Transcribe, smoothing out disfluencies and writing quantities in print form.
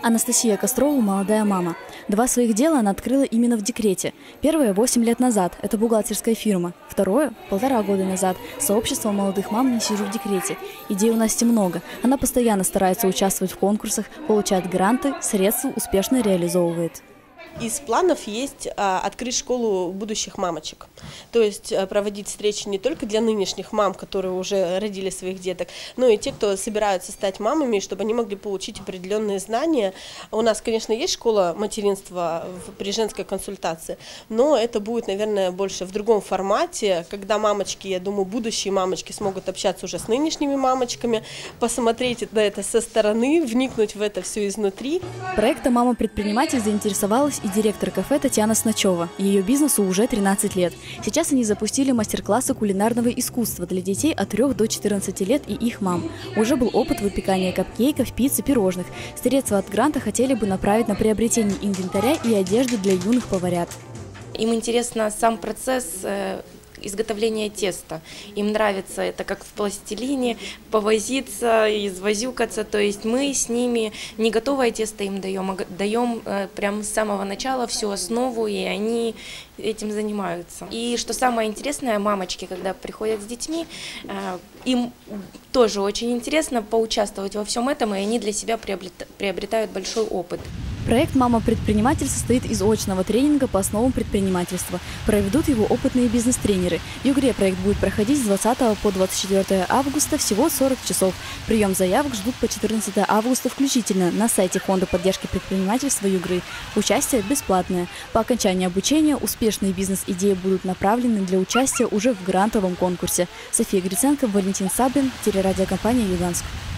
Анастасия Кострова – молодая мама. 2 своих дела она открыла именно в декрете. Первое – 8 лет назад – это бухгалтерская фирма. Второе – 1,5 года назад – сообщество молодых мам «Не сижу в декрете». Идей у Насти много. Она постоянно старается участвовать в конкурсах, получает гранты, средства успешно реализовывает. Из планов есть открыть школу будущих мамочек, то есть проводить встречи не только для нынешних мам, которые уже родили своих деток, но и те, кто собираются стать мамами, чтобы они могли получить определенные знания. У нас, конечно, есть школа материнства при женской консультации, но это будет, наверное, больше в другом формате, когда мамочки, я думаю, будущие мамочки смогут общаться уже с нынешними мамочками, посмотреть на это со стороны, вникнуть в это все изнутри. Проектом «Мама-предприниматель» заинтересовалась и директор кафе Татьяна Сначева. Ее бизнесу уже 13 лет. Сейчас они запустили мастер-классы кулинарного искусства для детей от 3 до 14 лет и их мам. Уже был опыт выпекания капкейков, пиццы, пирожных. Средства от гранта хотели бы направить на приобретение инвентаря и одежды для юных поварят. Им интересно сам процесс изготовления теста. Им нравится это как в пластилине, повозиться, извозюкаться. То есть мы с ними не готовое тесто им даем, а даем прям с самого начала всю основу, и они этим занимаются. И что самое интересное, мамочки, когда приходят с детьми, им тоже очень интересно поучаствовать во всем этом, и они для себя приобретают большой опыт. Проект «Мама-предприниматель» состоит из очного тренинга по основам предпринимательства. Проведут его опытные бизнес-тренеры. В Югре проект будет проходить с 20 по 24 августа, всего 40 часов. Прием заявок ждут по 14 августа включительно на сайте Фонда поддержки предпринимательства Югры. Участие бесплатное. По окончании обучения успешные бизнес-идеи будут направлены для участия уже в грантовом конкурсе. София Гриценко, Валентин Саблин, телерадиокомпания «Юганск».